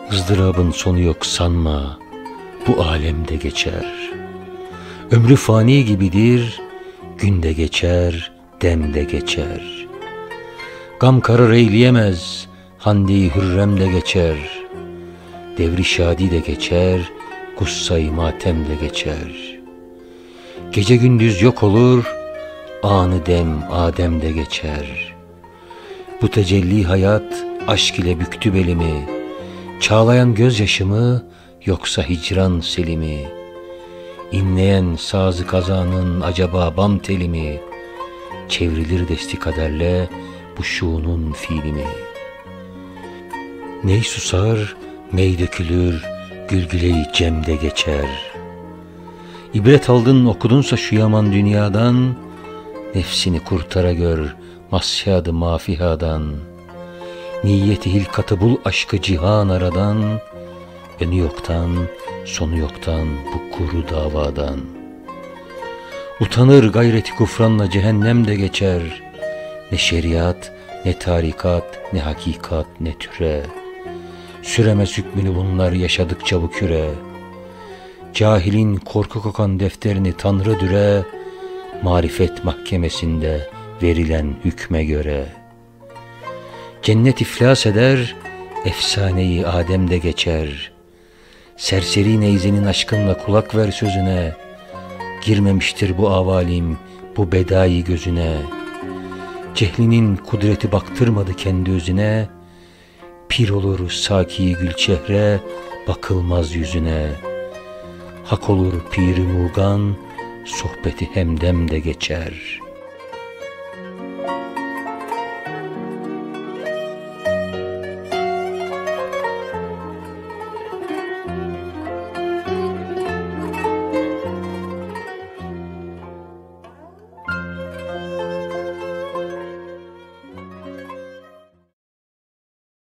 ızdırabın sonu yok sanma, bu alemde geçer. Ömrü fani gibidir, günde geçer, demde geçer. Gam karar eyleyemez, hande-i hürrem de geçer. Devri şadi de geçer, gussa-i matem de geçer. Gece gündüz yok olur, anı dem Adem de geçer. Bu tecelli hayat aşk ile büktü belimi, çağlayan gözyaşımı yoksa hicran selimi. İnleyen sazı kazanın acaba bam telimi, çevrilir desti kaderle bu şuunun fiilimi. Ney susar, mey dökülür, gülgüle-i cemde geçer. İbret aldın okudunsa şu yaman dünyadan, nefsini kurtara gör masyad-ı mafihadan. Niyeti hilkatı bul aşkı cihan aradan, önü yoktan, sonu yoktan bu kuru davadan. Utanır gayreti kufranla cehennem de geçer. Ne şeriat, ne tarikat, ne hakikat, ne türe. Süremez hükmünü bunlar yaşadıkça bu küre. Cahilin korku kokan defterini Tanrı düre, marifet mahkemesinde verilen hükme göre. Cennet iflas eder, efsane-i Adem'de geçer. Serseri neyzenin aşkınla kulak ver sözüne. Girmemiştir bu avalim, bu bedai gözüne. Cehlinin kudreti baktırmadı kendi özüne. Pir olur saki gülçehre, bakılmaz yüzüne. Hak olur pir-i mugan, sohbeti hemdem de geçer.